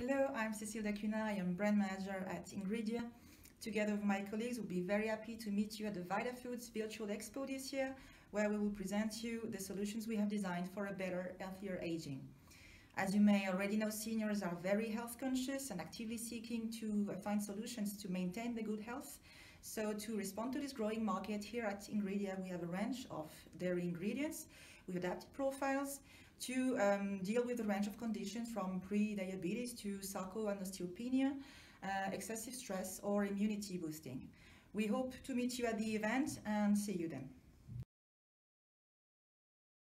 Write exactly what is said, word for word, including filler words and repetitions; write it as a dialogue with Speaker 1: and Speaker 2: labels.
Speaker 1: Hello, I'm Cécile Dacuna. I am brand manager at Ingredia. Together with my colleagues, we'll be very happy to meet you at the VitaFoods Virtual Expo this year, where we will present you the solutions we have designed for a better, healthier aging. As you may already know, seniors are very health conscious and actively seeking to find solutions to maintain the good health. So to respond to this growing market, here at Ingredia, we have a range of dairy ingredients with adapted profiles to um, deal with a range of conditions from pre-diabetes to sarco and osteopenia, uh, excessive stress or immunity boosting. We hope to meet you at the event and see you then.